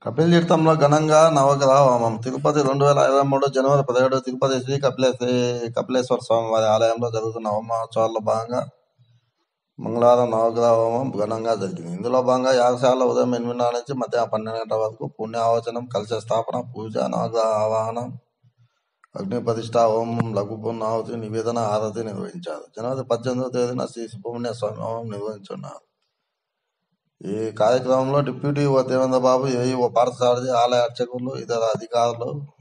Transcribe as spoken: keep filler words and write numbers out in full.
కపిల్ తీర్థంలో ఘనంగా నవగ్రహ హోమం. తిరుపతి రెండు వేల ఇరవై మూడు జనవరి పదిహేడు తిరుపతి శ్రీ కపిలేశ్వరి కపిలేశ్వర స్వామి వారి ఆలయంలో జరుగుతున్న హోమోత్సవాల్లో భాగంగా మంగళవారం నవగ్రహ హోమం ఘనంగా జరిగింది. ఇందులో భాగంగా యాగశాలలో ఉదయం ఎనిమిదిన్నర నుంచి మధ్యాహ్నం పన్నెండు గంటల వరకు పుణ్యావచనం, కలశ స్థాపన, పూజ, నవగ్రహ ఆవాహనం, అగ్ని ప్రతిష్ఠ, హోమం, లఘు పూర్ణాహుతి, నివేదన, హారతి నిర్వహించారు. జనవరి పద్దెనిమిదవ తేదీన శ్రీ సుబ్రహ్మణ్య స్వామి హోమం నిర్వహించున్నారు. ఈ కార్యక్రమంలో deputy EO Devendra Babu, AEO Parthasarathi, ఆలయ అర్చకులు, ఇతర అధికారులు